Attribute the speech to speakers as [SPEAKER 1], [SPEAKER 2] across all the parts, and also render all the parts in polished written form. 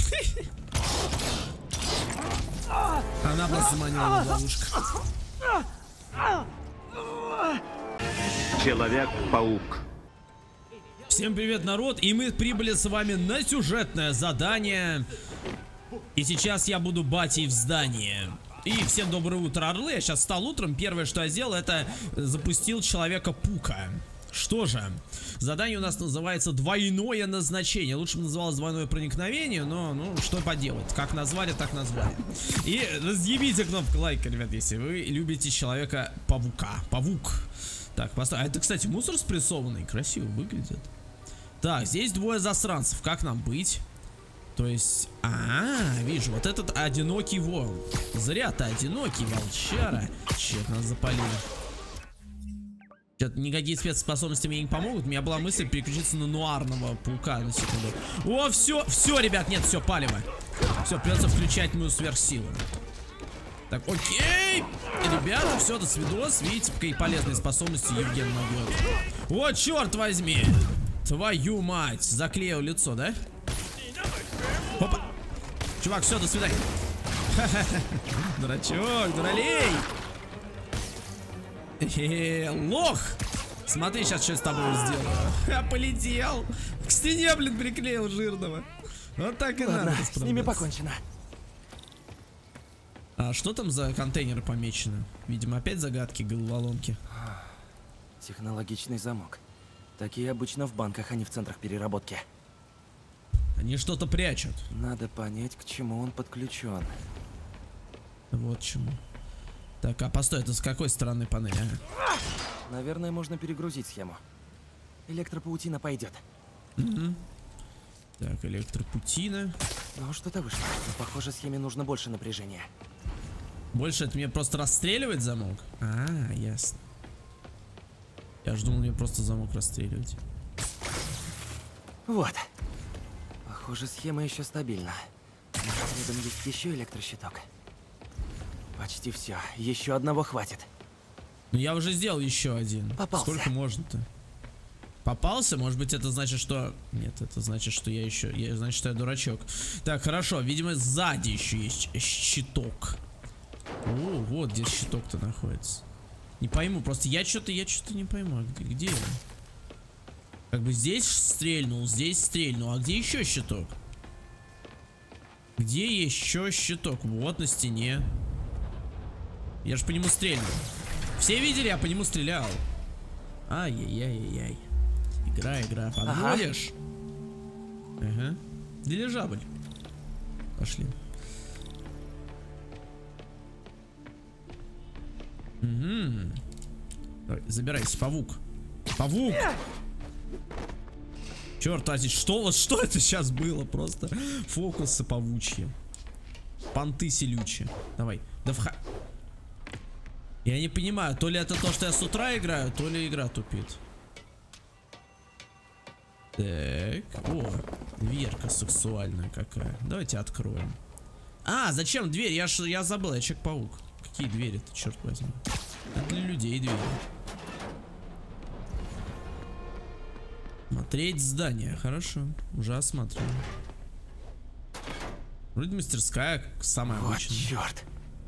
[SPEAKER 1] Она просто заманила в ловушку.
[SPEAKER 2] Человек-паук.
[SPEAKER 1] Всем привет, народ, и мы прибыли с вами на сюжетное задание. И сейчас я буду батей в здании. И всем доброе утро, орлы. Я сейчас встал утром, первое, что я сделал, это запустил Человека-паука. Что же, задание у нас называется «Двойное назначение». Лучше бы называлось «Двойное проникновение», но, ну, что поделать. Как назвали, так назвали. И разъебите кнопку лайка, ребят, если вы любите Человека-паука. Павук. Так, а это, кстати, мусор спрессованный. Красиво выглядит. Так, здесь двое засранцев. Как нам быть? То есть... вижу, вот этот одинокий волк. Зря ты одинокий, волчара. Черт, нас запалили. Никакие спецспособности мне не помогут. У меня была мысль переключиться на нуарного паука на секунду. О, все, ребят, нет, все, палево. Все, придется включать мою сверхсилу. Так, окей. Ребята, все, до свидос. Видите, какие полезные способности Евген набьет. О, черт возьми. Твою мать. Заклеил лицо, да? Опа. Чувак, все, до свидания. Дурачок, дуралей. Лох! Смотри, сейчас что с тобой сделаю. Полетел. К стене, блин, приклеил жирного. Вот так и
[SPEAKER 3] ладно,
[SPEAKER 1] надо.
[SPEAKER 3] С ними покончено.
[SPEAKER 1] А что там за контейнеры помечены? Видимо, опять загадки, головоломки.
[SPEAKER 3] Технологичный замок. Такие обычно в банках, а не в центрах переработки.
[SPEAKER 1] Они что-то прячут.
[SPEAKER 3] Надо понять, к чему он подключен.
[SPEAKER 1] Вот чему. Так, а постой, это с какой стороны панели?
[SPEAKER 3] Наверное, можно перегрузить схему. Электропаутина пойдет.
[SPEAKER 1] Так, электропаутина.
[SPEAKER 3] Ну, что-то вышло. Но, похоже, схеме нужно больше напряжения.
[SPEAKER 1] Больше это мне просто расстреливать замок? Ясно. Я ж думал, мне просто замок расстреливать.
[SPEAKER 3] Вот. Похоже, схема еще стабильна. Рядом есть еще электрощиток. Почти все. Еще одного хватит.
[SPEAKER 1] Ну я уже сделал еще один.
[SPEAKER 3] Попался.
[SPEAKER 1] Сколько можно-то? Попался? Может быть, это значит, что... Нет, это значит, что я еще... Значит, что я дурачок. Так, хорошо. Видимо, сзади еще есть щиток. О, вот где щиток-то находится. Не пойму. Просто я что-то не пойму. Где он? Как бы здесь стрельнул, здесь стрельнул. А где еще щиток? Где еще щиток? Вот на стене. Я же по нему стрельнул. Все видели, я по нему стрелял. Ай-яй-яй-яй. Игра. Подводишь? Ага. Дирижабль. Пошли. Давай, забирайся, павук. Павук! Черт, что это сейчас было? Просто фокусы павучьи. Понты селючие. Давай. Да я не понимаю, то ли это то, что я с утра играю, то ли игра тупит. Так, дверка сексуальная какая. Давайте откроем. Зачем дверь? Я забыл, я Человек-паук. Какие двери-то, черт возьми? Это для людей двери. Смотреть здание, хорошо. Уже осматриваем. Вроде мастерская самая обычная.
[SPEAKER 3] Черт.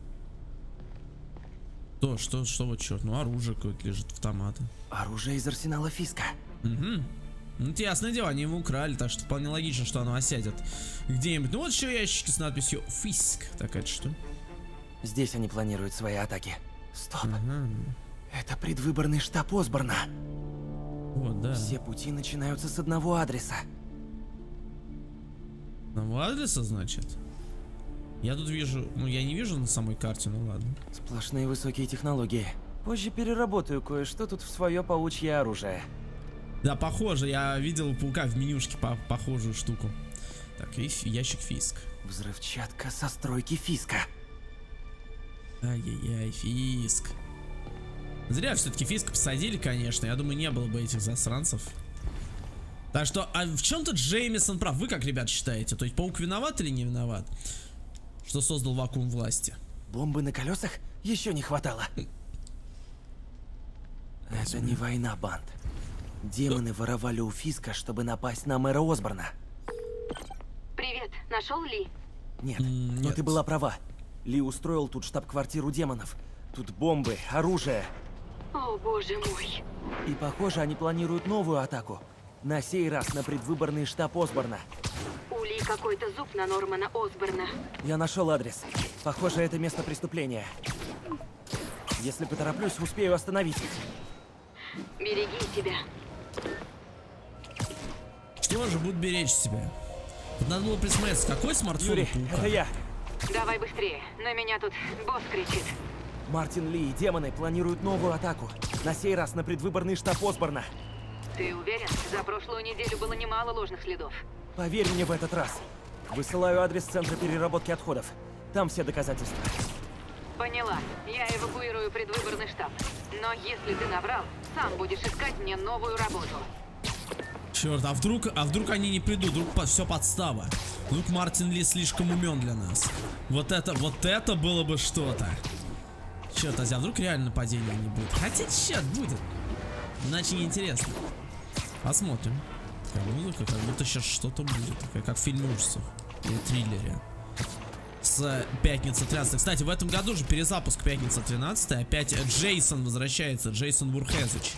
[SPEAKER 1] Что вот черт? Ну, оружие какое-то лежит, автоматы.
[SPEAKER 3] Оружие из арсенала Фиска.
[SPEAKER 1] Ну, это ясное дело, они его украли, так что вполне логично, что оно осядет где-нибудь. Ну, вот еще ящики с надписью Фиск. Так, это что?
[SPEAKER 3] Здесь они планируют свои атаки. Стоп. Это предвыборный штаб Осборна.
[SPEAKER 1] Вот, да.
[SPEAKER 3] Все пути начинаются с одного адреса.
[SPEAKER 1] Одного адреса, значит? Я тут вижу, я не вижу на самой карте, ну ладно.
[SPEAKER 3] Сплошные высокие технологии. Позже переработаю кое-что тут в свое паучье оружие.
[SPEAKER 1] Да, похоже, я видел у паука в менюшке похожую штуку. Так, и ящик Фиск.
[SPEAKER 3] Взрывчатка со стройки Фиска.
[SPEAKER 1] Ай-яй-яй, Фиск. Зря все-таки Фиска посадили, конечно. Я думаю, не было бы этих засранцев. Так что, в чем-то Джеймисон прав. Вы как, ребят, считаете? То есть паук виноват или не виноват? Что создал вакуум власти?
[SPEAKER 3] Бомбы на колесах еще не хватало. Это не война, банд. Демоны воровали у Фиска, чтобы напасть на мэра Осборна.
[SPEAKER 4] Привет,
[SPEAKER 2] Нашел Ли?
[SPEAKER 3] Нет, но
[SPEAKER 1] Нет.
[SPEAKER 3] ты была права. Ли устроил тут штаб-квартиру демонов. Тут бомбы, оружие.
[SPEAKER 2] О, боже мой.
[SPEAKER 3] И похоже, они планируют новую атаку. На сей раз на предвыборный штаб Осборна.
[SPEAKER 2] У Ли какой-то зуб на Нормана Осборна.
[SPEAKER 3] Я нашел адрес. Похоже, это место преступления. Если потороплюсь, успею остановить их.
[SPEAKER 2] Береги себя.
[SPEAKER 1] Что же будут беречь себя? Вот надо было присмотреться, какой смартфон
[SPEAKER 3] Юрий,
[SPEAKER 1] у паука?
[SPEAKER 3] это я.
[SPEAKER 2] Давай быстрее. На меня тут босс кричит.
[SPEAKER 3] Мартин Ли и демоны планируют новую атаку. На сей раз на предвыборный штаб Осборна.
[SPEAKER 2] Ты уверен? За прошлую неделю было немало ложных следов.
[SPEAKER 3] Поверь мне в этот раз. Высылаю адрес центра переработки отходов. Там все доказательства.
[SPEAKER 2] Поняла. Я эвакуирую предвыборный штаб. Но если ты наврал, сам будешь искать мне новую работу.
[SPEAKER 1] Черт, а вдруг они не придут, вдруг все подстава. Вдруг Мартин Ли слишком умен для нас. Вот это было бы что-то. Черт, а вдруг реально нападения не будет? Хотя черт будет. Иначе неинтересно. Посмотрим. Как будто сейчас что-то будет. Как в фильме ужасов. Или триллере. С пятницы 13. Кстати, в этом году же перезапуск пятница 13. Опять Джейсон возвращается. Джейсон Вурхезович.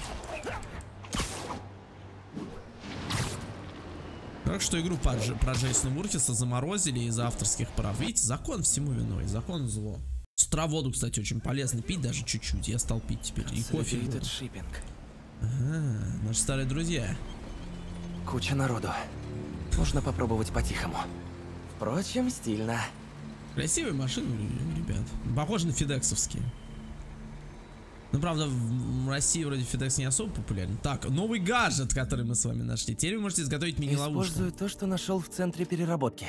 [SPEAKER 1] Так что игру про Джейсона Вурхеса заморозили из-за авторских прав. Видите, закон всему виной. Закон зло. С утра воду, кстати, очень полезно пить, даже чуть-чуть. Я стал пить теперь. И кофе. И воду. Ага, наши старые друзья.
[SPEAKER 3] Куча народу. Можно попробовать по-тихому. Впрочем, стильно.
[SPEAKER 1] Красивые машины, ребят. Похожи на фидексовские. Ну, правда, в России вроде Фидекс не особо популярен. Так, новый гаджет, который мы с вами нашли. Теперь вы можете изготовить мини-ловушку.
[SPEAKER 3] Использую то, что нашел в центре переработки.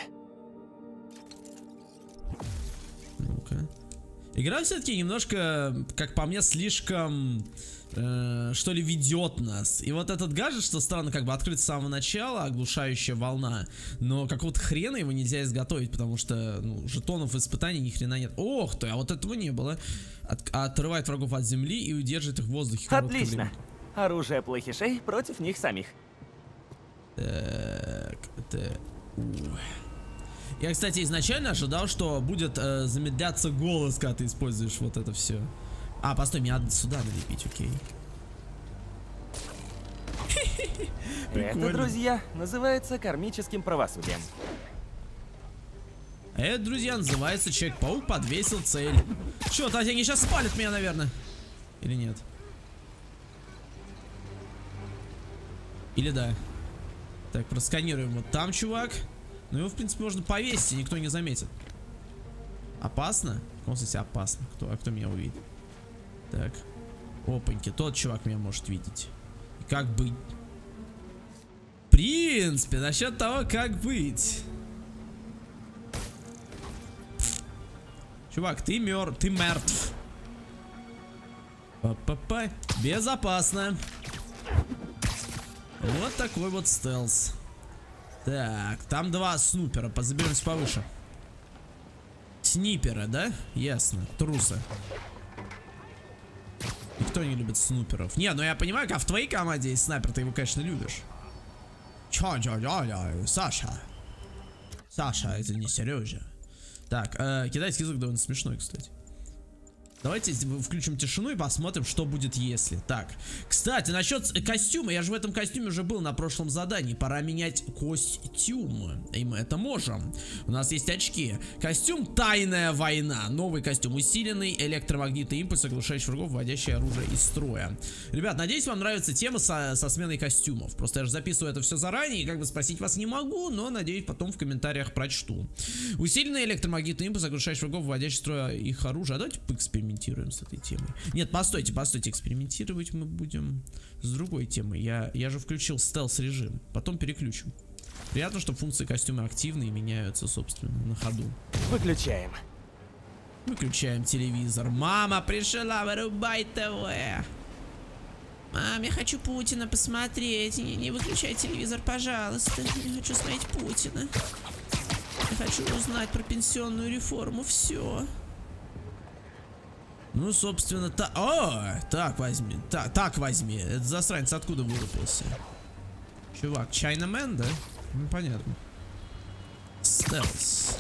[SPEAKER 1] Ну-ка. Игра все-таки немножко, как по мне, слишком, что ли, ведет нас. И вот этот гаджет, что странно, как бы открыт с самого начала, оглушающая волна. Но какого-то хрена его нельзя изготовить, потому что, ну, жетонов испытаний ни хрена нет. Ох ты, а вот этого не было. Отрывает врагов от земли и удерживает их в воздухе.
[SPEAKER 3] Отлично.
[SPEAKER 1] Время.
[SPEAKER 3] Оружие плохишей против них самих.
[SPEAKER 1] Так, это... Я, кстати, изначально ожидал, что будет замедляться голос, когда ты используешь вот это все. А, постой, мне надо сюда налепить, окей.
[SPEAKER 3] Это, друзья, называется кармическим правосудием.
[SPEAKER 1] Это, друзья, называется Человек-паук подвесил цель. Чё, Татьяна, они сейчас спалят меня, наверное. Или нет? Или да. Так, просканируем. Вот там чувак. Ну его, в принципе, можно повесить, и никто не заметит. Опасно? В каком смысле опасно? Кто меня увидит? Так. Опаньки, тот чувак меня может видеть. И как быть? В принципе, насчет того, как быть. Чувак, ты мертв. Па-па-па. Безопасно. Вот такой вот стелс. Так, там два снупера. Позаберемся повыше. Снипера, да? Ясно. Трусы. Никто не любит снуперов. Не, ну я понимаю, как в твоей команде есть снайпер, ты его, конечно, любишь. Саша. Саша, это не Сережа. Так, китайский язык довольно смешной, кстати. Давайте включим тишину и посмотрим, что будет если. Так, кстати, насчет костюма. Я же в этом костюме уже был на прошлом задании. Пора менять костюм. И мы это можем. У нас есть очки. Костюм «Тайная война». Новый костюм. Усиленный электромагнитный импульс, оглушающий врагов, вводящий оружие из строя. Ребят, надеюсь, вам нравится тема со сменой костюмов. Просто я же записываю это все заранее. И как бы спросить вас не могу, но надеюсь, потом в комментариях прочту. Усиленный электромагнитный импульс, оглушающий врагов, вводящий из строя их оружие. А давайте поэкспериментируем с этой темой. Нет, постойте, экспериментировать мы будем с другой темой. Я же включил стелс-режим, потом переключим. Приятно, что функции костюма активны и меняются, собственно, на ходу.
[SPEAKER 3] Выключаем.
[SPEAKER 1] Выключаем телевизор. Мама пришла, вырубай ТВ. Мам, я хочу Путина посмотреть. Не выключай телевизор, пожалуйста. Я хочу смотреть Путина. Я хочу узнать про пенсионную реформу. Все. Ну, собственно, так возьми. Так возьми. Этот засранец откуда вылупился? Чувак, Чайнамен, да? Ну, понятно. Стелс.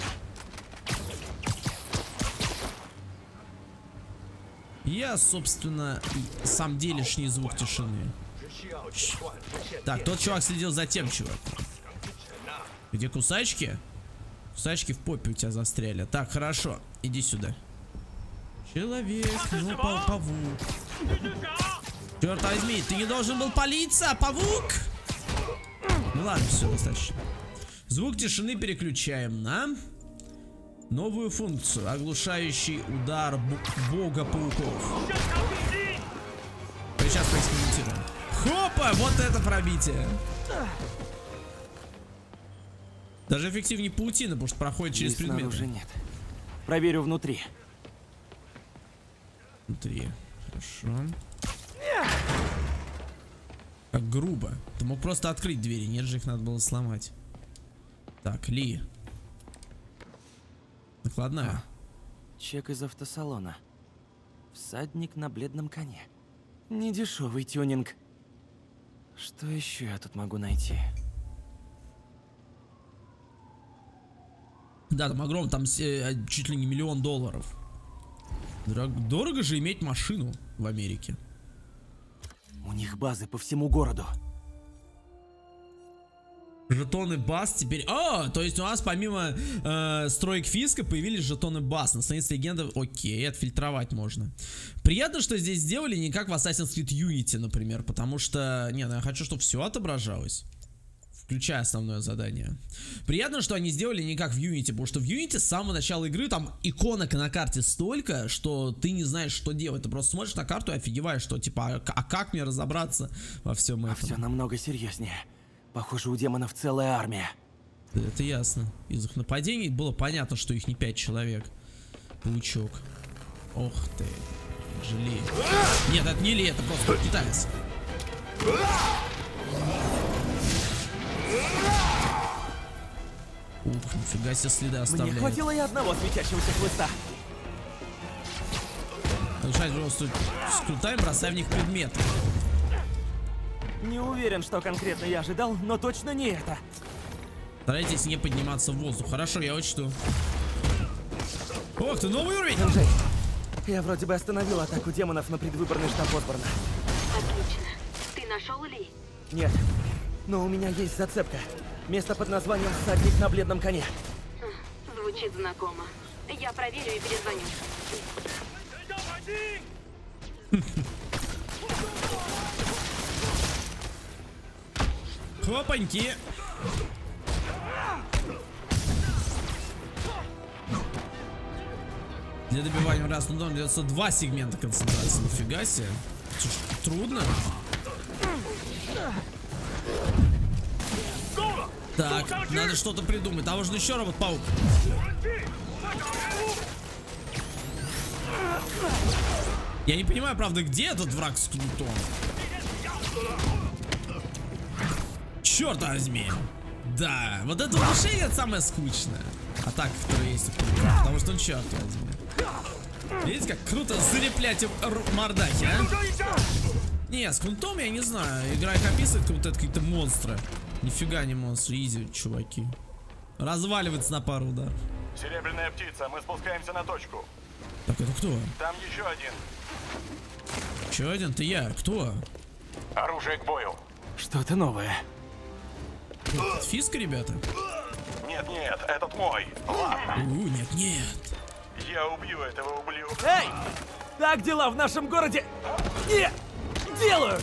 [SPEAKER 1] Я, собственно, сам делишний звук тишины. Так, тот чувак следил за тем чуваком. Где кусачки? Кусачки в попе у тебя застряли. Так, хорошо. Иди сюда. Человек, ну, павук. Черт возьми, ты не должен был палиться, павук! Ну ладно, все, достаточно. Звук тишины переключаем на новую функцию. Оглушающий удар бога пауков. Сейчас поэкспериментируем. Хопа, вот это пробитие. Даже эффективнее паутины, потому что проходит через предметы.
[SPEAKER 3] Снаружи нет. Проверю внутри.
[SPEAKER 1] Внутри. Хорошо. Как грубо. Ты мог просто открыть двери, нет же, их надо было сломать. Так, Ли. Накладная.
[SPEAKER 3] Чек из автосалона. Всадник на бледном коне. Недешевый тюнинг. Что еще я тут могу найти?
[SPEAKER 1] Да, там огромно, там чуть ли не $1 миллион. Дорого же иметь машину в Америке.
[SPEAKER 3] У них базы по всему городу.
[SPEAKER 1] Жетоны баз теперь... А, то есть у нас помимо строек Фиска появились жетоны баз. На странице легенды, окей, отфильтровать можно. Приятно, что здесь сделали не как в Assassin's Creed Unity, например. Потому что, не, ну я хочу, чтобы все отображалось. Включая основное задание. Приятно, что они сделали не как в Unity, потому что в Unity с самого начала игры там иконок на карте столько, что ты не знаешь, что делать. Ты просто смотришь на карту и офигеваешь, что типа, а как мне разобраться во всем этом?
[SPEAKER 3] Все намного серьезнее. Похоже, у демонов целая армия.
[SPEAKER 1] Это ясно. Из их нападений было понятно, что их не 5 человек. Паучок. Ох ты. Жили. Нет, это не Ли, это просто китаец. Ух, нифига себе следы оставляет.
[SPEAKER 3] Мне хватило и одного светящегося хлыста.
[SPEAKER 1] Решать просто скрутай, бросай в них предметы.
[SPEAKER 3] Не уверен, что конкретно я ожидал, но точно не это.
[SPEAKER 1] Старайтесь не подниматься в воздух. Хорошо, я учту. Ох ты, новый уровень!
[SPEAKER 3] Джей, я вроде бы остановил атаку демонов на предвыборный штаб Осборна.
[SPEAKER 2] Отлично. Ты нашел Ли?
[SPEAKER 3] Нет, но у меня есть зацепка. Место под названием «Всадник на бледном коне».
[SPEAKER 2] Звучит знакомо. Я проверю и перезвоню.
[SPEAKER 1] Хлопаньки. Для добивания раз на дом придется 2 сегмента концентрации. Нифига себе. Трудно. Так, надо что-то придумать. Там нужен еще робот-паук. Я не понимаю, правда, где этот враг с кнутом. Черт возьми. Да, вот это улучшение самое скучное. Атака, которая есть у паука, потому что он черт возьми. Видите, как круто залеплять мордахи, а? Не, с кнутом я не знаю. Игра их описывает, как будто это какие-то монстры. Нифига не монстры, изи, чуваки. Разваливается на пару ударов.
[SPEAKER 4] Серебряная птица, мы спускаемся на точку.
[SPEAKER 1] Так, это кто?
[SPEAKER 4] Там еще один.
[SPEAKER 1] Еще один? Ты я. Кто?
[SPEAKER 4] Оружие к бою.
[SPEAKER 3] Что-то новое.
[SPEAKER 1] Фиска, ребята?
[SPEAKER 4] Нет, нет, этот мой. Ладно,
[SPEAKER 1] Нет, нет.
[SPEAKER 4] я убью этого ублюдка.
[SPEAKER 3] Эй! Так дела в нашем городе не делают!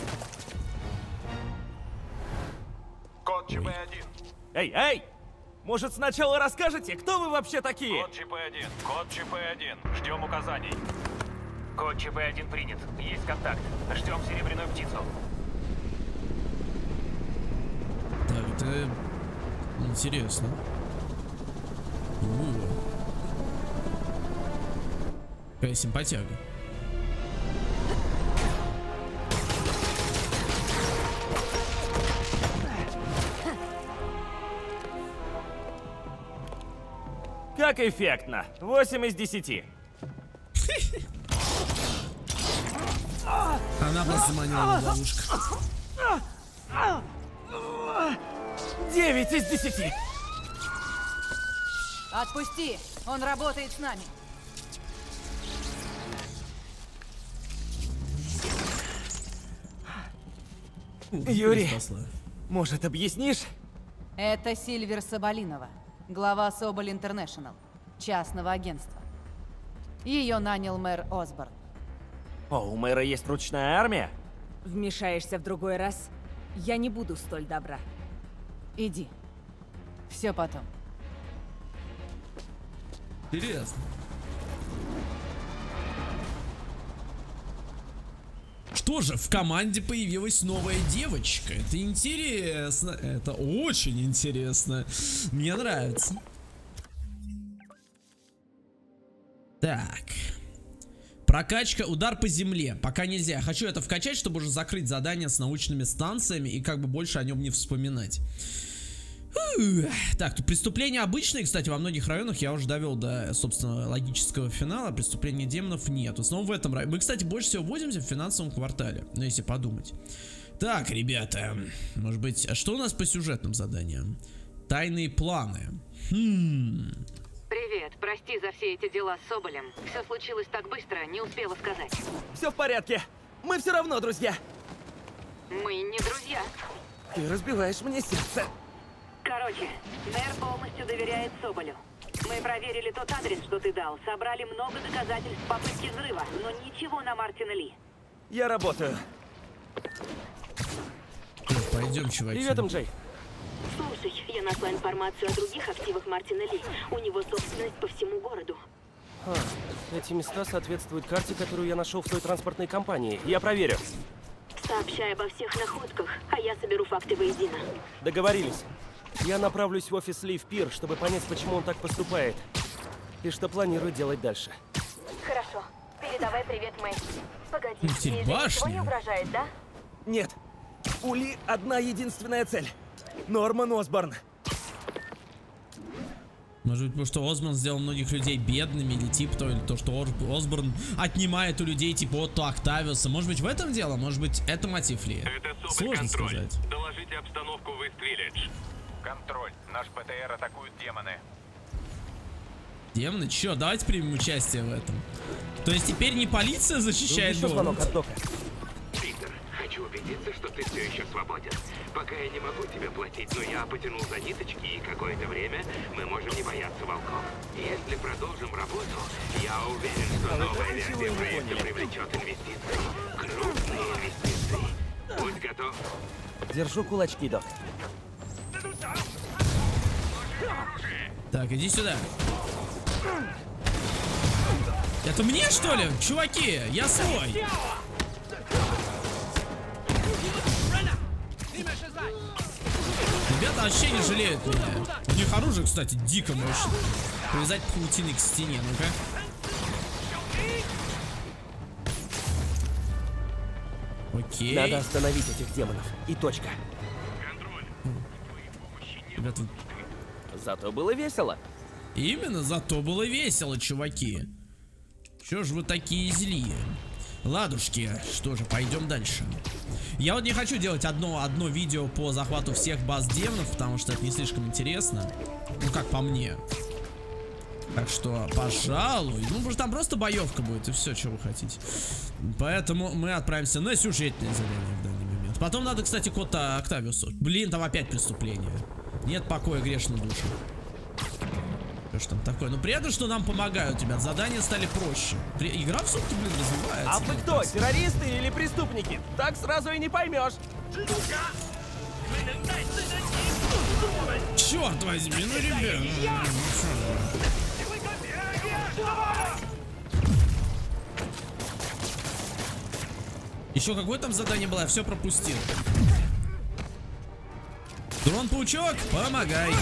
[SPEAKER 4] Код ЧП-1.
[SPEAKER 3] Эй, эй! Может, сначала расскажете, кто вы вообще такие?
[SPEAKER 4] Код ЧП-1. Код ЧП-1. Ждем указаний.
[SPEAKER 5] Код ЧП-1 принят. Есть контакт. Ждем серебряную птицу.
[SPEAKER 1] Так, это интересно. Какая симпатяга.
[SPEAKER 3] Как эффектно. 8 из 10.
[SPEAKER 1] Она просто заманила в ловушку.
[SPEAKER 3] 9 из 10.
[SPEAKER 2] Отпусти! Он работает с нами.
[SPEAKER 3] Юрий,
[SPEAKER 1] Спасла.
[SPEAKER 3] может, объяснишь?
[SPEAKER 2] Это Сильвер Соболинова, глава Соболь Интернешнл, частного агентства. Ее нанял мэр Осборн.
[SPEAKER 3] О, у мэра есть ручная армия?
[SPEAKER 6] Вмешаешься в другой раз, я не буду столь добра.
[SPEAKER 2] Иди. Все потом.
[SPEAKER 1] Интересно. Что же, в команде появилась новая девочка. Это интересно. Это очень интересно. Мне нравится. Так. Прокачка, удар по земле. Пока нельзя. Я хочу это вкачать, чтобы уже закрыть задание с научными станциями и как бы больше о нем не вспоминать. Так, тут преступления обычные, кстати, во многих районах я уже довел до, собственно, логического финала. Преступления демонов нет. В основном в этом районе. Мы, кстати, больше всего возимся в финансовом квартале. Ну, если подумать. Так, ребята, может быть, а что у нас по сюжетным заданиям? Тайные планы.
[SPEAKER 2] Привет, прости за все эти дела с Соболем. Все случилось так быстро, не успела сказать.
[SPEAKER 3] Все в порядке. Мы все равно друзья.
[SPEAKER 2] Мы не друзья.
[SPEAKER 3] Ты разбиваешь мне сердце.
[SPEAKER 2] Короче, мэр полностью доверяет Соболю. Мы проверили тот адрес, что ты дал, собрали много доказательств попытки взрыва, но ничего на Мартина Ли.
[SPEAKER 3] Я работаю.
[SPEAKER 1] Пойдем, чуваки.
[SPEAKER 3] Привет, МJ.
[SPEAKER 7] Слушай, я нашла информацию о других активах Мартина Ли. У него собственность по всему городу.
[SPEAKER 3] Эти места соответствуют карте, которую я нашел в той транспортной компании. Я проверю.
[SPEAKER 7] Сообщай обо всех находках, а я соберу факты воедино.
[SPEAKER 3] Договорились. Я направлюсь в офис Ли в Пир, чтобы понять, почему он так поступает. И что планирую делать дальше.
[SPEAKER 7] Хорошо. Передавай привет, Мэй. Погоди,
[SPEAKER 1] Теперь
[SPEAKER 7] ей же ничего
[SPEAKER 1] башня.
[SPEAKER 7] не угрожает, да?
[SPEAKER 3] Нет. У Ли одна единственная цель. Норман Осборн.
[SPEAKER 1] Может быть, потому что Осборн сделал многих людей бедными, или типа то, или то, что Осборн отнимает у людей типа Отто Октавиуса. Может быть, в этом дело? Может быть, это мотив Ли?
[SPEAKER 8] Это
[SPEAKER 1] Сложно
[SPEAKER 8] Соболь-контроль.
[SPEAKER 1] сказать.
[SPEAKER 8] Доложите обстановку в Ист-Виллидж.
[SPEAKER 4] Контроль. Наш ПТР атакуют демоны.
[SPEAKER 1] Демоны? Чё, давайте примем участие в этом. То есть теперь не полиция защищает
[SPEAKER 3] Еще звонок
[SPEAKER 1] город?
[SPEAKER 3] от Дока.
[SPEAKER 9] Питер, хочу убедиться, что ты все еще свободен. Пока я не могу тебе платить, но я потянул за ниточки, и какое-то время мы можем не бояться волков. Если продолжим работу, я уверен, что новая версия проекта привлечет инвестиции. Крупные инвестиции. Будь готов.
[SPEAKER 3] Держу кулачки, Док.
[SPEAKER 1] Так, иди сюда. Это мне, что ли? Чуваки, я свой. Ребята вообще не жалеют меня. У них оружие, кстати, дико мощно. Привязать паутиной к стене, ну-ка. Окей.
[SPEAKER 3] Надо остановить этих демонов. И точка.
[SPEAKER 1] Ребята,
[SPEAKER 3] Зато было весело.
[SPEAKER 1] именно зато было весело, чуваки. Чё ж вы такие злые? Ладушки, что же, пойдем дальше. Я вот не хочу делать одно видео по захвату всех баз демонов, потому что это не слишком интересно. Ну, как по мне. Так что, пожалуй. Ну, потому что там просто боевка будет, и все, что вы хотите. Поэтому мы отправимся на сюжетное задание в данный момент. Потом надо, кстати, кота Октавиусу. Блин, там опять преступление. Нет покоя грешным душам. Что ж там такое? Ну, приятно, что нам помогают, ребят. Задания стали проще. Игра в сутки, блин, развивается.
[SPEAKER 3] А вы кто, террористы или преступники? Так сразу и не поймешь.
[SPEAKER 1] Черт возьми, ну, ребят. Еще какое там задание было? Я все пропустил. Дрон-паучок, помогай.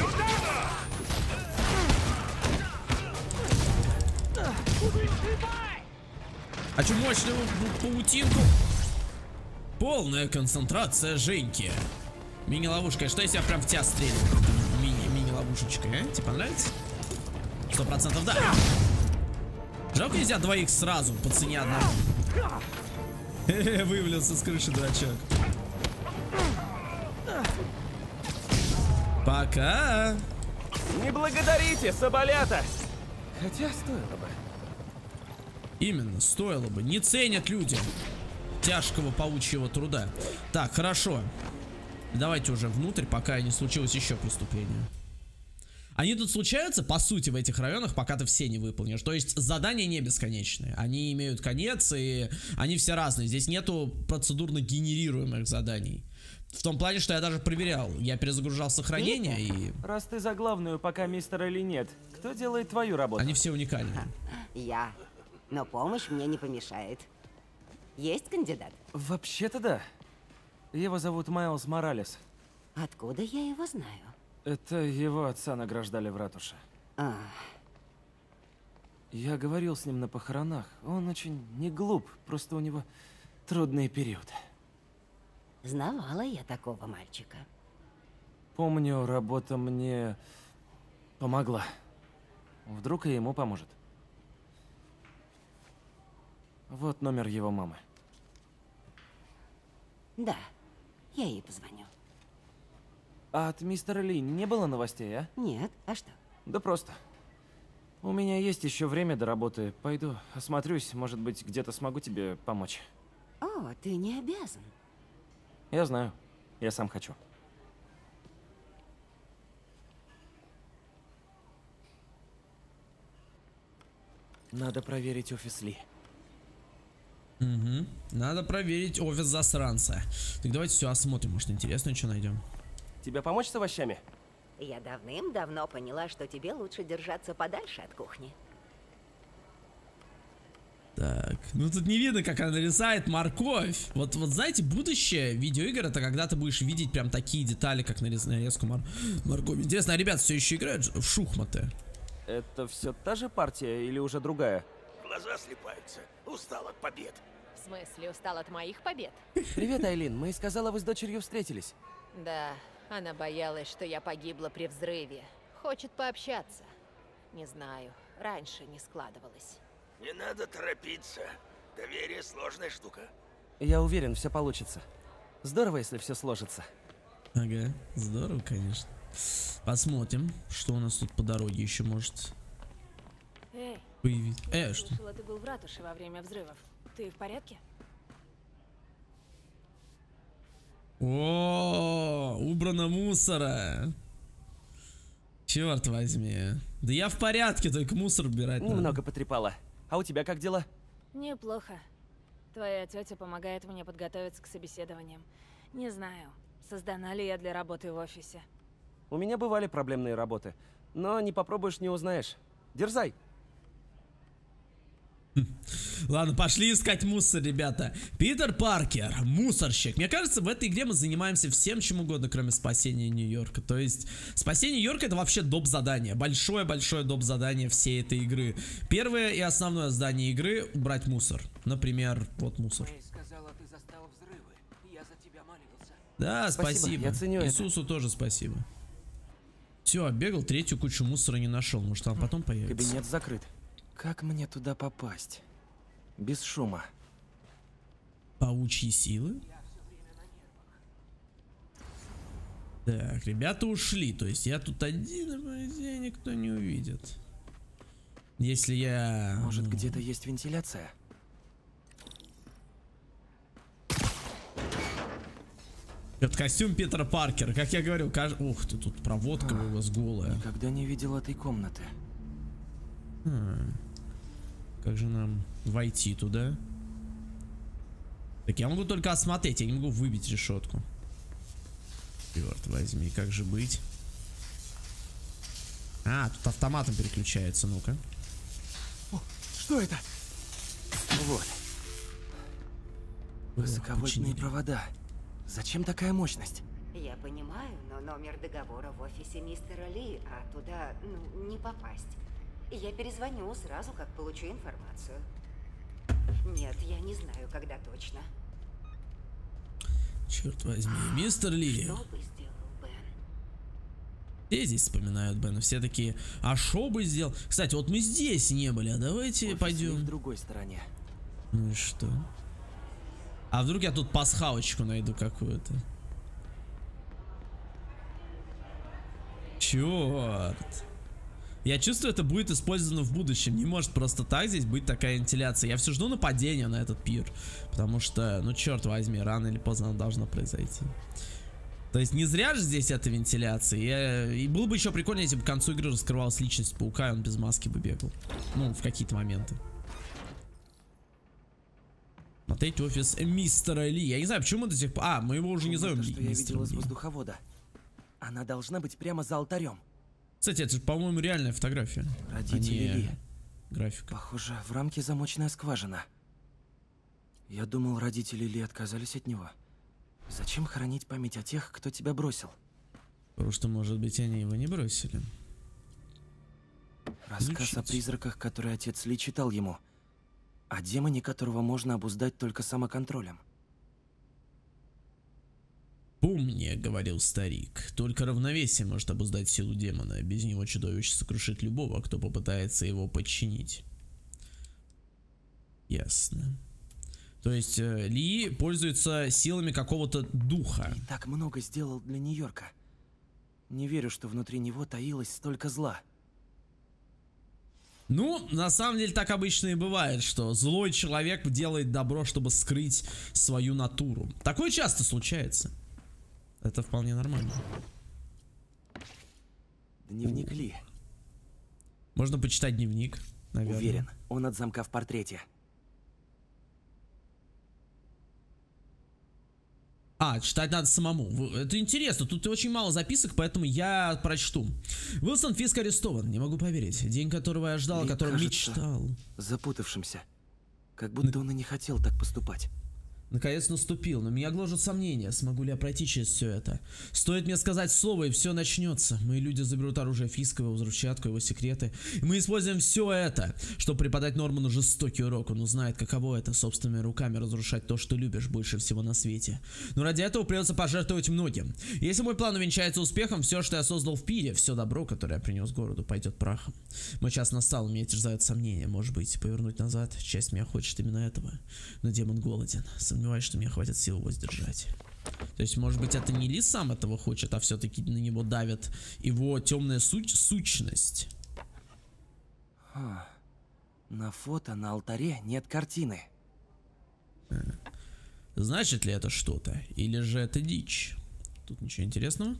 [SPEAKER 1] Хочу мощную паутинку. Полная концентрация Женьки. Мини-ловушка. Что если я прям в тебя стрелю? Мини-ловушечкой, а? Тебе понравится? 100% да. Жалко, нельзя двоих сразу по цене одного. Вывалился с крыши, дурачок. Пока.
[SPEAKER 3] Не благодарите, соболята! Хотя стоило бы.
[SPEAKER 1] Именно, стоило бы. Не ценят люди тяжкого паучьего труда. Так, хорошо. Давайте уже внутрь, пока не случилось еще преступление. Они тут случаются, по сути, в этих районах, пока ты все не выполнишь. То есть задания не бесконечные. Они имеют конец, и они все разные. Здесь нету процедурно генерируемых заданий. В том плане, что я даже проверял. Я перезагружал сохранение и...
[SPEAKER 3] Раз ты за главную, пока мистера Ли нет, кто делает твою работу?
[SPEAKER 1] Они все уникальные.
[SPEAKER 10] Я. Но помощь мне не помешает. Есть кандидат?
[SPEAKER 3] Вообще-то да. Его зовут Майлз Моралес.
[SPEAKER 10] Откуда я его знаю?
[SPEAKER 3] Это его отца награждали в ратуше. Я говорил с ним на похоронах. Он очень не глуп, просто у него трудный период.
[SPEAKER 10] Знавала я такого мальчика.
[SPEAKER 3] Помню, работа мне помогла. Вдруг и ему поможет. Вот номер его мамы.
[SPEAKER 10] Да, я ей позвоню.
[SPEAKER 3] А от мистера Ли не было новостей, а?
[SPEAKER 10] Нет, а что?
[SPEAKER 3] Да просто. У меня есть еще время до работы. Пойду, осмотрюсь, может быть, где-то смогу тебе помочь.
[SPEAKER 10] О, ты не обязан.
[SPEAKER 3] Я знаю, я сам хочу. Надо проверить офис Ли.
[SPEAKER 1] Угу. Надо проверить офис засранца. Так давайте все осмотрим, может интересно, что найдем.
[SPEAKER 3] Тебе помочь с овощами?
[SPEAKER 10] Я давным-давно поняла, что тебе лучше держаться подальше от кухни.
[SPEAKER 1] Так, ну тут не видно, как она нарезает морковь. Вот знаете, будущее видеоигр — это когда ты будешь видеть прям такие детали, как нарезку моркови. Интересно, а ребят все еще играют в шахматы?
[SPEAKER 3] Это все та же партия или уже другая?
[SPEAKER 11] Глаза слипаются. Устал от побед.
[SPEAKER 12] В смысле, устал от моих побед?
[SPEAKER 3] Привет, Айлин. Мы сказала, вы с дочерью встретились.
[SPEAKER 12] Да, она боялась, что я погибла при взрыве. Хочет пообщаться. Не знаю, раньше не складывалось.
[SPEAKER 11] Не надо торопиться. Доверие сложная штука.
[SPEAKER 3] Я уверен, все получится. Здорово, если все сложится.
[SPEAKER 1] Ага, здорово, конечно. Посмотрим, что у нас тут по дороге еще может появиться. Что?
[SPEAKER 13] Слышала, ты был в ратуше во время взрывов. Ты в порядке?
[SPEAKER 1] О, убрано мусора. Черт возьми. Да я в порядке, только мусор убирать надо.
[SPEAKER 3] Немного потрепала. А у тебя как дела?
[SPEAKER 13] Неплохо. Твоя тетя помогает мне подготовиться к собеседованиям. Не знаю, создана ли я для работы в офисе.
[SPEAKER 3] У меня бывали проблемные работы, но не попробуешь, не узнаешь. Дерзай.
[SPEAKER 1] Ладно, пошли искать мусор, ребята. Питер Паркер, мусорщик. Мне кажется, в этой игре мы занимаемся всем чем угодно, кроме спасения Нью-Йорка. То есть, спасение Нью-Йорка — это вообще доп. Задание. Большое-большое доп. Задание всей этой игры. Первое и основное задание игры — убрать мусор. Например, вот мусор. Да, спасибо.
[SPEAKER 3] Я ценю
[SPEAKER 1] Иисусу
[SPEAKER 3] это.
[SPEAKER 1] тоже спасибо. Все, бегал, третью кучу мусора не нашел. Может, там потом появится.
[SPEAKER 3] Кабинет закрыт. Как мне туда попасть? Без шума.
[SPEAKER 1] Паучьи силы? Так, ребята ушли. То есть я тут один, и по идее никто не увидит. Если я...
[SPEAKER 3] Может, где-то есть вентиляция?
[SPEAKER 1] Это костюм Питера Паркера. Как я говорил, ух ты, тут проводка у вас голая.
[SPEAKER 3] Никогда не видел этой комнаты.
[SPEAKER 1] Как же нам войти туда? Так я могу только осмотреть, я не могу выбить решетку. Черт возьми, как же быть? А, тут автоматом переключается, ну-ка.
[SPEAKER 3] Что это? Вот. Высоковольтные провода. Зачем такая мощность?
[SPEAKER 10] Я понимаю, но номер договора в офисе мистера Ли, а туда, не попасть. Я перезвоню сразу, как получу информацию. Нет, я не знаю, когда точно.
[SPEAKER 1] Черт возьми, мистер Ли.
[SPEAKER 10] Что бы сделал Бен?
[SPEAKER 1] Все здесь вспоминают Бена, все такие, а шо бы сделал? Кстати, вот мы здесь не были, а давайте
[SPEAKER 3] офис
[SPEAKER 1] пойдем.
[SPEAKER 3] в другой стороне.
[SPEAKER 1] Ну и что? А вдруг я тут пасхалочку найду какую-то? Черт. Я чувствую, это будет использовано в будущем. Не может просто так здесь быть такая вентиляция. Я все жду нападения на этот пир. Потому что, ну черт возьми, рано или поздно оно должно произойти. То есть не зря же здесь эта вентиляция. И было бы еще прикольно, если бы к концу игры раскрывалась личность паука, и он без маски бы бегал. Ну, в какие-то моменты. Смотреть офис мистера Ли. Я не знаю, почему мы до сих пор... А, мы его уже не зовем Ли.
[SPEAKER 3] Что я видел из воздуховода. Она должна быть прямо за алтарем.
[SPEAKER 1] Кстати, это же, по-моему, реальная фотография.
[SPEAKER 3] Родители Ли.
[SPEAKER 1] Графика.
[SPEAKER 3] Похоже, в рамке замочная скважина. Я думал, родители Ли отказались от него. Зачем хранить память о тех, кто тебя бросил?
[SPEAKER 1] Потому что, может быть, они его не бросили.
[SPEAKER 3] Рассказ о призраках, который отец Ли читал ему. О демоне, которого можно обуздать только самоконтролем.
[SPEAKER 1] «Помни, — говорил старик, — только равновесие может обуздать силу демона. Без него чудовище сокрушит любого, кто попытается его подчинить». Ясно. То есть Ли пользуется силами какого-то духа.
[SPEAKER 3] И так много сделал для Нью-Йорка. Не верю, что внутри него таилось столько зла.
[SPEAKER 1] Ну, на самом деле так обычно и бывает, что злой человек делает добро, чтобы скрыть свою натуру. Такое часто случается. Это вполне нормально.
[SPEAKER 3] Дневник Ли.
[SPEAKER 1] Можно почитать дневник, наверное.
[SPEAKER 3] Уверен, он от замка в портрете.
[SPEAKER 1] А, читать надо самому. Это интересно, тут очень мало записок, поэтому я прочту. Уилсон Фиск арестован, не могу поверить. День, которого я ждал, о котором мечтал.
[SPEAKER 3] Запутавшимся. Как будто он и не хотел так поступать.
[SPEAKER 1] Наконец наступил, но меня гложут сомнения, смогу ли я пройти через все это. Стоит мне сказать слово, и все начнется. Мои люди заберут оружие Фиска, его взрывчатку, его секреты. И мы используем все это, чтобы преподать Норману жестокий урок. Он узнает, каково это собственными руками разрушать то, что любишь больше всего на свете. Но ради этого придется пожертвовать многим. Если мой план увенчается успехом, все, что я создал в пире, все добро, которое я принес городу, пойдет прахом. Мой час настал, меня терзают сомнения. Может быть, повернуть назад, часть меня хочет именно этого. Но демон голоден. Сомневаюсь, что мне хватит сил его сдержать. То есть, может быть, это не Ли сам этого хочет, а все-таки на него давит его темная сущность.
[SPEAKER 3] На фото на алтаре нет картины.
[SPEAKER 1] Значит ли это что-то? Или же это дичь? Тут ничего интересного.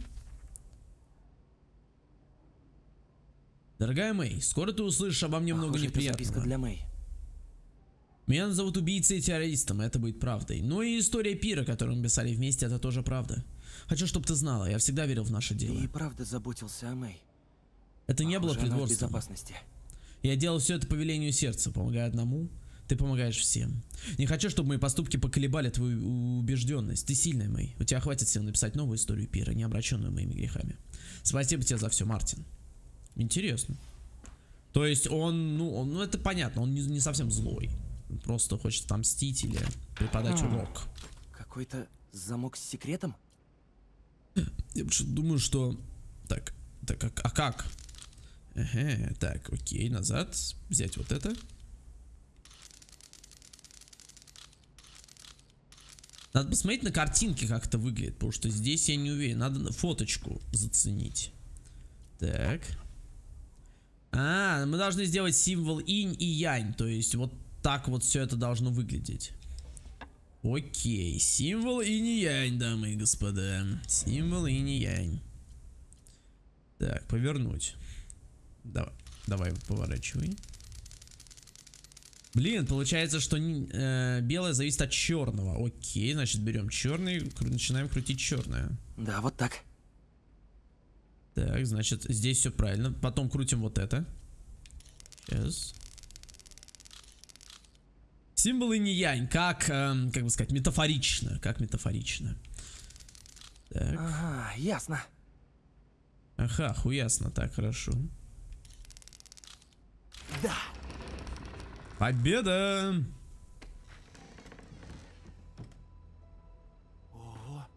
[SPEAKER 1] Дорогая Мэй, скоро ты услышишь обо мне много неприятного.
[SPEAKER 3] Записка для Мэй.
[SPEAKER 1] Меня назовут убийцей и террористом, это будет правдой. Но и история пира, которую мы писали вместе, это тоже правда. Хочу, чтобы ты знала, я всегда верил в наше дело.
[SPEAKER 3] Ты и правда заботился о Мэй.
[SPEAKER 1] Это не было притворством. Я делал все это по велению сердца, помогая одному, ты помогаешь всем. Не хочу, чтобы мои поступки поколебали твою убежденность. Ты сильная, Мэй. У тебя хватит сил написать новую историю пира, не обращенную моими грехами. Спасибо тебе за все, Мартин. Интересно. То есть он, ну это понятно, он не совсем злой. Просто хочет отомстить или преподать урок.
[SPEAKER 3] Какой-то замок с секретом?
[SPEAKER 1] Я думаю, что... Так, а как? Ага, так, окей, назад. Взять вот это. Надо посмотреть на картинки, как это выглядит, потому что здесь я не уверен. Надо фоточку заценить. Так. Мы должны сделать символ инь и янь, то есть вот так вот все это должно выглядеть. Окей, символ инь и янь, дамы и господа. Символ инь и янь. Так, повернуть. Давай поворачивай. Блин, получается, что белое зависит от черного. Окей, значит берем черный, начинаем крутить черное.
[SPEAKER 3] Да, вот так.
[SPEAKER 1] Так, значит, здесь все правильно. Потом крутим вот это. Сейчас. Символы не янь, как бы сказать, метафорично. Как метафорично. Так.
[SPEAKER 3] Ага, ясно.
[SPEAKER 1] Ага, хуясно, так, хорошо.
[SPEAKER 3] Да.
[SPEAKER 1] Победа!
[SPEAKER 3] Ого.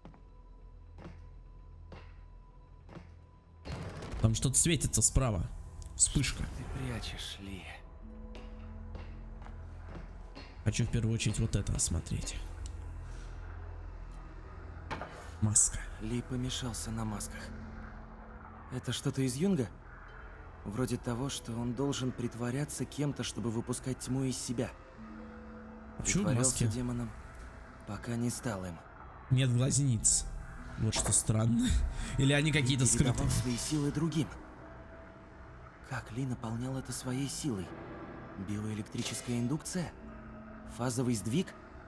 [SPEAKER 1] Там что-то светится справа. Вспышка.
[SPEAKER 3] Ты прячешь, Ли.
[SPEAKER 1] Хочу в первую очередь вот это осмотреть. Маска.
[SPEAKER 3] Ли помешался на масках. Это что-то из Юнга? Вроде того, что он должен притворяться кем-то, чтобы выпускать тьму из себя.
[SPEAKER 1] Почему в
[SPEAKER 3] Притворялся
[SPEAKER 1] маске?
[SPEAKER 3] демоном, пока не стал им.
[SPEAKER 1] Нет глазниц. Вот что странно. Или они какие-то скрытые.
[SPEAKER 3] Передавал свои силы другим. Как Ли наполнял это своей силой? Биоэлектрическая индукция? Фазовый сдвиг?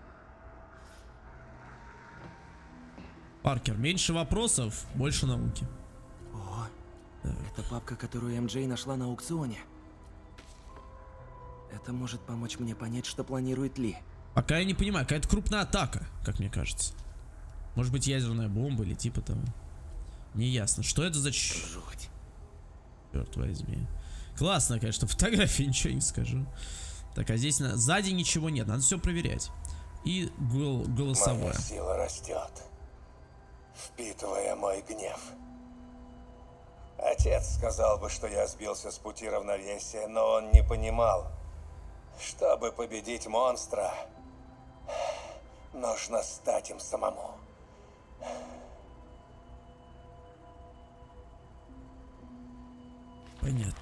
[SPEAKER 1] Паркер, меньше вопросов, больше науки.
[SPEAKER 3] О, это папка, которую МJ нашла на аукционе. Это может помочь мне понять, что планирует Ли.
[SPEAKER 1] Пока я не понимаю, какая-то крупная атака, как мне кажется. Может быть, ядерная бомба или типа того. Не ясно. Что это за
[SPEAKER 3] жуть?
[SPEAKER 1] Черт возьми. Классная, конечно, фотография, ничего не скажу. Так, а здесь сзади ничего нет, надо все проверять. И голосовое.
[SPEAKER 11] Моя сила растет, впитывая мой гнев. Отец сказал бы, что я сбился с пути равновесия, но он не понимал. Чтобы победить монстра, нужно стать им самому.
[SPEAKER 1] Понятно.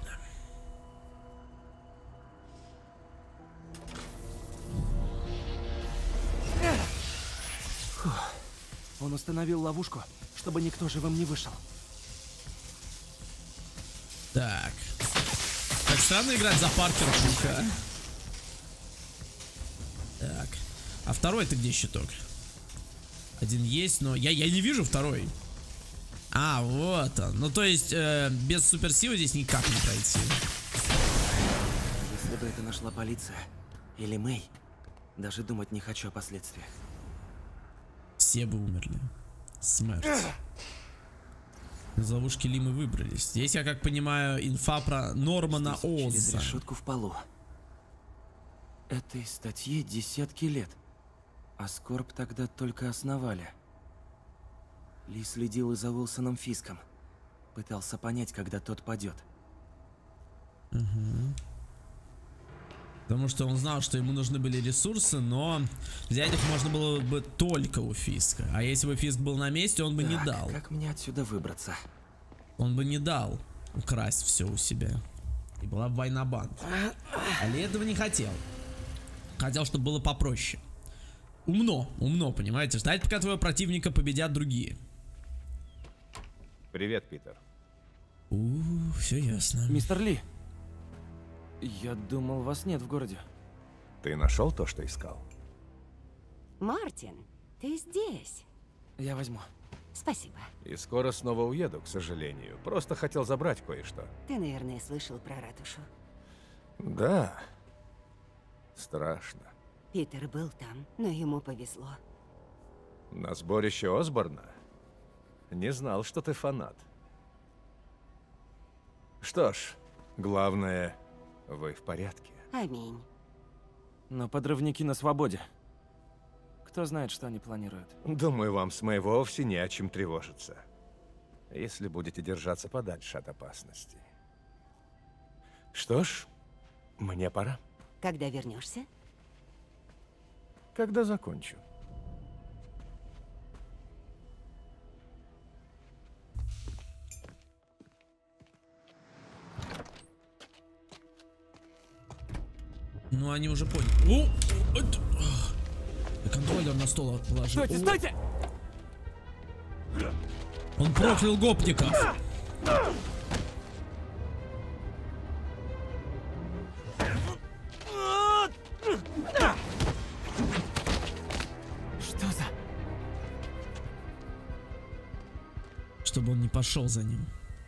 [SPEAKER 3] Фух. Он установил ловушку, чтобы никто живым не вышел.
[SPEAKER 1] Так. Как странно играть за Паркера, чука. Так. А второй-то где щиток? Один есть, но я не вижу второй. А, вот он. Ну, то есть, без суперсилы здесь никак не пройти.
[SPEAKER 3] Если бы это нашла полиция или Мэй, даже думать не хочу о последствиях.
[SPEAKER 1] Все бы умерли. Смерть. Из ловушки Ли мы выбрались. Здесь, я как понимаю, инфа про Нормана
[SPEAKER 3] Через
[SPEAKER 1] Оза.
[SPEAKER 3] решетку в полу. Этой статье десятки лет. А Скорб тогда только основали. Ли следил и за Уилсоном Фиском. Пытался понять, когда тот падет.
[SPEAKER 1] Угу. Потому что он знал, что ему нужны были ресурсы, но взять их можно было бы только у Фиска. А если бы Фиск был на месте, он бы не дал.
[SPEAKER 3] Как мне отсюда выбраться?
[SPEAKER 1] Он бы не дал украсть все у себя. И была бы война банд. А Ли этого не хотел. Хотел, чтобы было попроще. Умно, понимаете? Ждать, пока твоего противника победят другие.
[SPEAKER 14] Привет, Питер.
[SPEAKER 1] Все ясно.
[SPEAKER 3] Мистер Ли, я думал, вас нет в городе.
[SPEAKER 14] Ты нашел то, что искал?
[SPEAKER 10] Мартин, ты здесь.
[SPEAKER 3] Я возьму.
[SPEAKER 10] Спасибо.
[SPEAKER 14] И скоро снова уеду, к сожалению. Просто хотел забрать кое-что.
[SPEAKER 10] Ты, наверное, слышал про ратушу.
[SPEAKER 14] Да. Страшно.
[SPEAKER 10] Питер был там, но ему повезло.
[SPEAKER 14] На сборище Осборна? Не знал, что ты фанат. Что ж, главное, вы в порядке.
[SPEAKER 10] Аминь.
[SPEAKER 3] Но подрывники на свободе. Кто знает, что они планируют.
[SPEAKER 14] Думаю, вам с Мэй вовсе не о чем тревожиться. Если будете держаться подальше от опасности. Что ж, мне пора.
[SPEAKER 10] Когда вернешься?
[SPEAKER 14] Когда закончу.
[SPEAKER 1] Ну, они уже поняли. Контроллер на стол положил.
[SPEAKER 3] Стойте, стойте!
[SPEAKER 1] Он проклял гопников.
[SPEAKER 3] Что за...
[SPEAKER 1] Чтобы он не пошел за ним.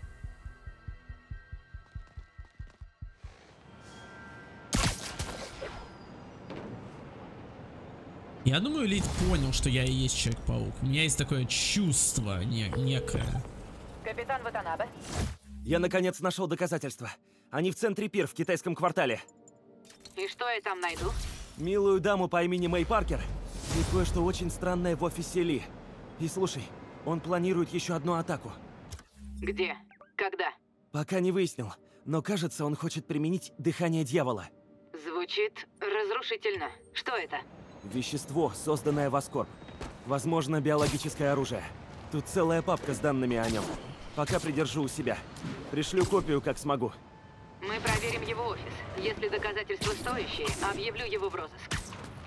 [SPEAKER 1] Я думаю, Лид понял, что я и есть Человек-паук. У меня есть такое чувство некое.
[SPEAKER 2] Капитан Ватанабе.
[SPEAKER 3] Я наконец нашел доказательства. Они в центре пир в китайском квартале.
[SPEAKER 2] И что я там найду?
[SPEAKER 3] Милую даму по имени Мэй Паркер и кое-что очень странное в офисе Ли. И слушай, он планирует еще одну атаку.
[SPEAKER 2] Где? Когда?
[SPEAKER 3] Пока не выяснил, но кажется, он хочет применить дыхание дьявола.
[SPEAKER 2] Звучит разрушительно. Что это?
[SPEAKER 3] Вещество, созданное в Аскорб. Возможно, биологическое оружие. Тут целая папка с данными о нем. Пока придержу у себя. Пришлю копию, как смогу.
[SPEAKER 2] Мы проверим его офис. Если доказательства стоящие, объявлю его в розыск.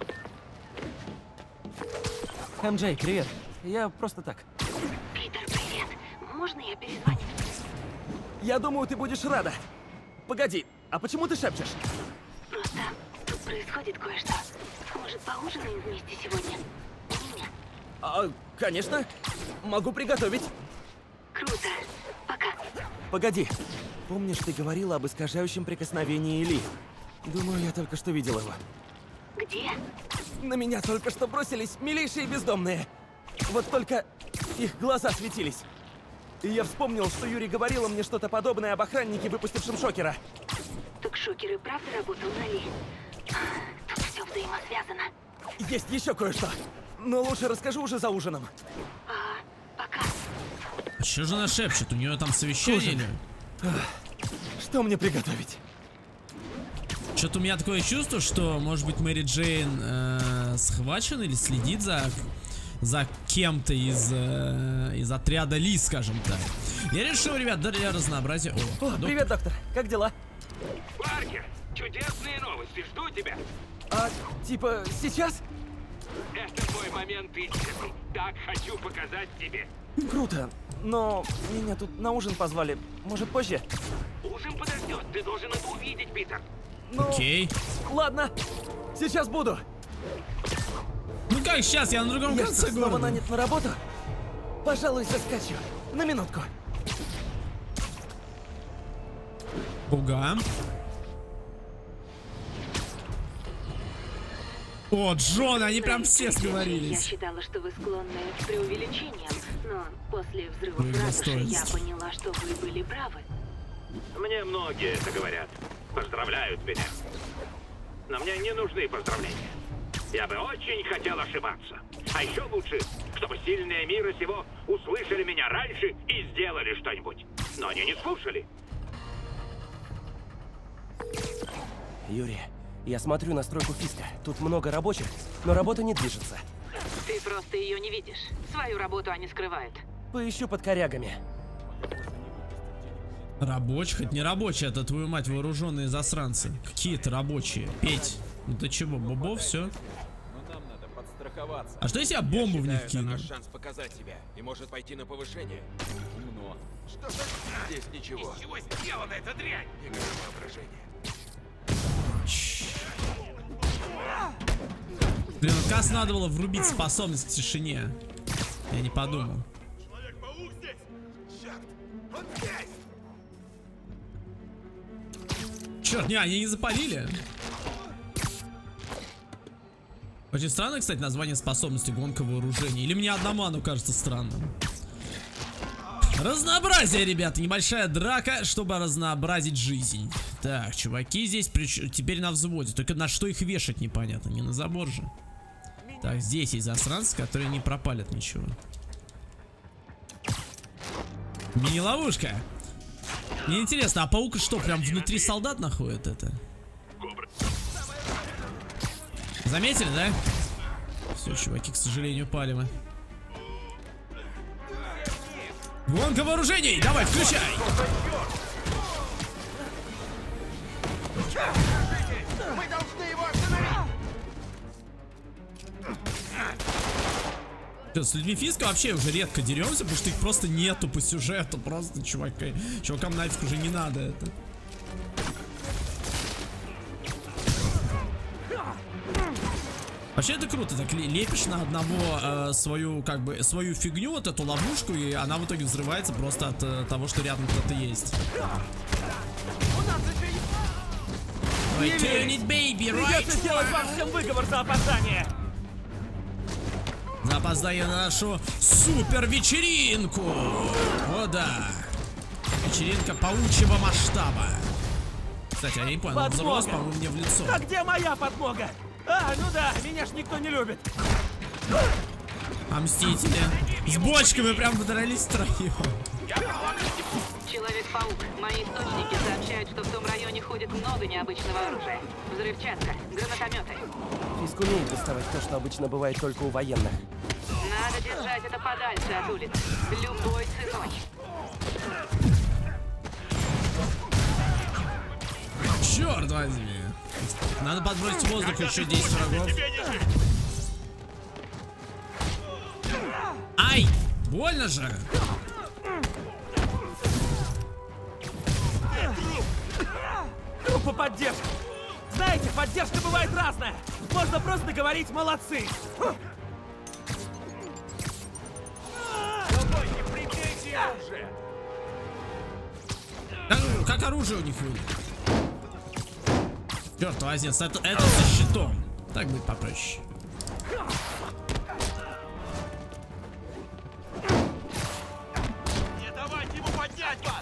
[SPEAKER 3] МJ, привет. Я просто так.
[SPEAKER 7] Питер, привет. Можно я перезвоню?
[SPEAKER 3] Я думаю, ты будешь рада. Погоди, а почему ты шепчешь?
[SPEAKER 7] Просто тут происходит кое-что. Может, поужинаем вместе сегодня?
[SPEAKER 3] Конечно. Могу приготовить.
[SPEAKER 7] Круто. Пока.
[SPEAKER 3] Погоди. Помнишь, ты говорила об искажающем прикосновении Ли? Думаю, я только что видел его.
[SPEAKER 7] Где?
[SPEAKER 3] На меня только что бросились милейшие бездомные. Вот только их глаза светились. И я вспомнил, что Юри говорила мне что-то подобное об охраннике, выпустившем шокера.
[SPEAKER 7] Так шокер и правда работал на Ли? Тут все взаимосвязано.
[SPEAKER 3] Есть еще кое-что. Но лучше расскажу уже за ужином.
[SPEAKER 7] Пока.
[SPEAKER 1] А что же она шепчет? У нее там совещание или?
[SPEAKER 3] Что мне приготовить?
[SPEAKER 1] Что-то у меня такое чувство, что, может быть, Мэри Джейн схвачена или следит за кем-то из отряда Ли, скажем так. Я решил, ребят, для разнообразия...
[SPEAKER 3] Привет, доктор. Как дела?
[SPEAKER 9] Паркер, чудесные новости. Жду тебя.
[SPEAKER 3] Типа, сейчас?
[SPEAKER 9] Это мой момент истины. Так хочу показать тебе.
[SPEAKER 3] Круто. Но меня тут на ужин позвали. Может, позже?
[SPEAKER 9] Ужин подождет. Ты должен это увидеть, Питер.
[SPEAKER 1] Окей.
[SPEAKER 3] Ладно. Сейчас буду.
[SPEAKER 1] Ну как сейчас? Я на другом конце города.
[SPEAKER 3] Снова нанят на работу? Пожалуй, заскочу. На минутку.
[SPEAKER 1] Буга. О, Джон, они прям все сговорились.
[SPEAKER 7] Я считала, что вы склонны к преувеличениям, но после взрыва в ратуше я поняла, что вы были правы.
[SPEAKER 9] Мне многие это говорят. Поздравляют меня. Но мне не нужны поздравления. Я бы очень хотел ошибаться. А еще лучше, чтобы сильные мира сего услышали меня раньше и сделали что-нибудь. Но они не слушали.
[SPEAKER 3] Юрий, я смотрю на стройку Фиска. Тут много рабочих, но работа не движется.
[SPEAKER 2] Ты просто ее не видишь. Свою работу они скрывают.
[SPEAKER 3] Поищу под корягами.
[SPEAKER 1] Рабочих? Это не рабочие, это, твою мать, вооруженные засранцы. Какие-то рабочие. Петь. Ну ты чего, бобо, все? А что если я бомбу в них кину?
[SPEAKER 15] Наш шанс показать себя и может пойти на повышение. Умно. Что же здесь ничего? Из чего сделана эта дрянь? Игра воображения.
[SPEAKER 1] Блин, ну как надо было врубить способность к тишине. Я не подумал.
[SPEAKER 15] Человек-паук здесь! Черт! Он здесь!
[SPEAKER 1] Черт, не, они не запалили. Очень странно, кстати, название способности гонка вооружений. Или мне одному оно кажется странным. Разнообразие, ребята. Небольшая драка, чтобы разнообразить жизнь. Так, чуваки здесь теперь на взводе. Только на что их вешать непонятно. Не на забор же. Так, здесь есть засранцы, которые не пропалят ничего. Мини-ловушка. Мне интересно, а паук что, прям внутри солдат находит это? Заметили, да? Все, чуваки, к сожалению, пали мы. Гонка вооружений! Давай, включай!
[SPEAKER 15] Мы должны его остановить!
[SPEAKER 1] С людьми Фиска вообще уже редко деремся, потому что их просто нету по сюжету. Просто чувакам нафиг уже не надо это. Вообще это круто, так лепишь на одного свою, как бы, свою фигню, вот эту ловушку, и она в итоге взрывается просто от того, что рядом кто-то есть. Turn it, baby, right?
[SPEAKER 3] Придется сделать вам всем выговор за опоздание.
[SPEAKER 1] За опоздание на нашу супер вечеринку. О да. Вечеринка паучьего масштаба. Кстати, я не понял, он взорвался, по-моему, мне в лицо.
[SPEAKER 3] А где моя подмога? Ну да, меня ж никто не любит.
[SPEAKER 1] А мстители? С бочками прям подрались втроем.
[SPEAKER 2] Человек-паук. Мои источники сообщают, что в том районе ходит много необычного оружия. Взрывчатка, гранатометы.
[SPEAKER 3] Фиск умеет доставать то, что обычно бывает только у военных.
[SPEAKER 2] Надо держать это подальше от улиц. Любой ценой.
[SPEAKER 1] Черт возьми. Надо подбросить в воздух еще 10 врагов. Ай! Больно же!
[SPEAKER 16] Группа поддержки! Знаете, поддержка бывает разная! Можно просто говорить «молодцы».
[SPEAKER 1] Как оружие у них выглядит? Черт возьми, это со щитом. Так будет попроще.
[SPEAKER 16] Не давайте ему поднять вас!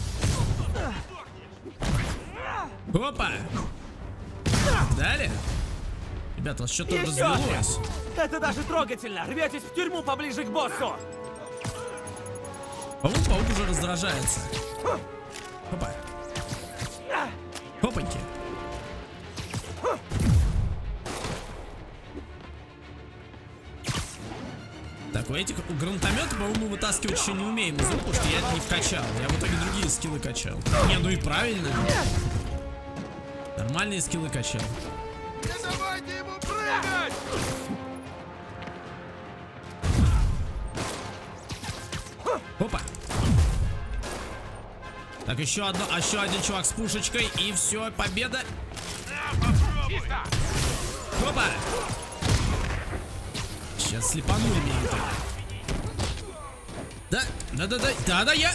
[SPEAKER 1] Опа! Далее? Ребята, у вас что-то развелось.
[SPEAKER 16] Это даже трогательно! Рветесь в тюрьму поближе к боссу!
[SPEAKER 1] По-моему, паук уже раздражается. Опа. Опаньки. Так, у этих гранатомета, по-моему, вытаскивать еще не умеем из рук, потому что я это не вкачал. Я в итоге другие скиллы качал. Не, ну и правильно. Нормальные скиллы качал.
[SPEAKER 16] Не давайте ему прыгать!
[SPEAKER 1] Опа. Так, еще один чувак с пушечкой, и все, победа. Опа. Сейчас слепанули меня это. Да, я.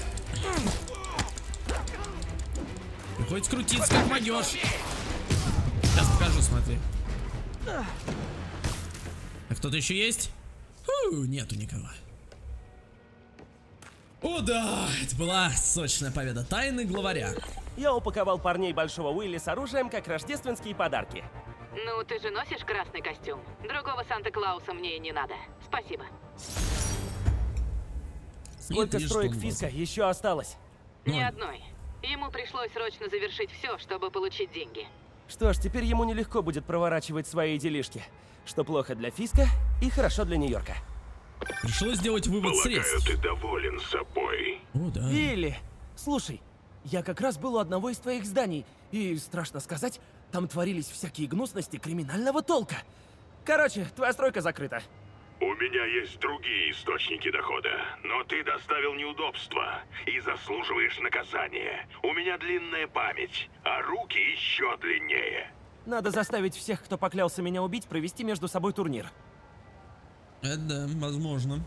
[SPEAKER 1] Приходится крутиться, как могешь. Сейчас покажу, смотри. А кто-то еще есть? Фу, нету никого. О да, это была сочная победа. Тайны главаря.
[SPEAKER 16] Я упаковал парней Большого Уилли с оружием, как рождественские подарки.
[SPEAKER 2] Ну, ты же носишь красный костюм. Другого Санта-Клауса мне и не надо. Спасибо.
[SPEAKER 16] Сколько строек Фиска еще осталось?
[SPEAKER 2] Ни одной. Ему пришлось срочно завершить все, чтобы получить деньги.
[SPEAKER 16] Что ж, теперь ему нелегко будет проворачивать свои делишки. Что плохо для Фиска и хорошо для Нью-Йорка.
[SPEAKER 1] Пришлось сделать вывод средств.
[SPEAKER 9] Ты доволен собой.
[SPEAKER 1] О, да.
[SPEAKER 16] Билли, слушай, я как раз был у одного из твоих зданий, и, страшно сказать, там творились всякие гнусности криминального толка. Короче, твоя стройка закрыта.
[SPEAKER 9] У меня есть другие источники дохода, но ты доставил неудобства и заслуживаешь наказания. У меня длинная память, а руки еще длиннее.
[SPEAKER 16] Надо заставить всех, кто поклялся меня убить, провести между собой турнир.
[SPEAKER 1] Это да, возможно.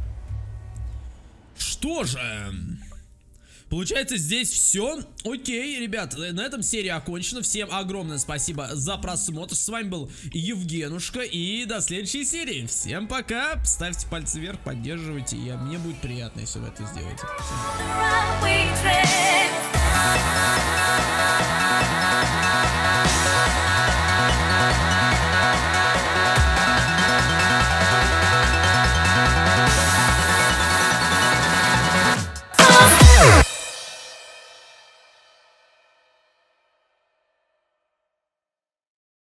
[SPEAKER 1] Что же? Получается, здесь все. Окей, ребят, на этом серия окончена. Всем огромное спасибо за просмотр. С вами был Евгенушка. И до следующей серии. Всем пока. Ставьте пальцы вверх, поддерживайте. Мне будет приятно, если вы это сделаете. Всем пока.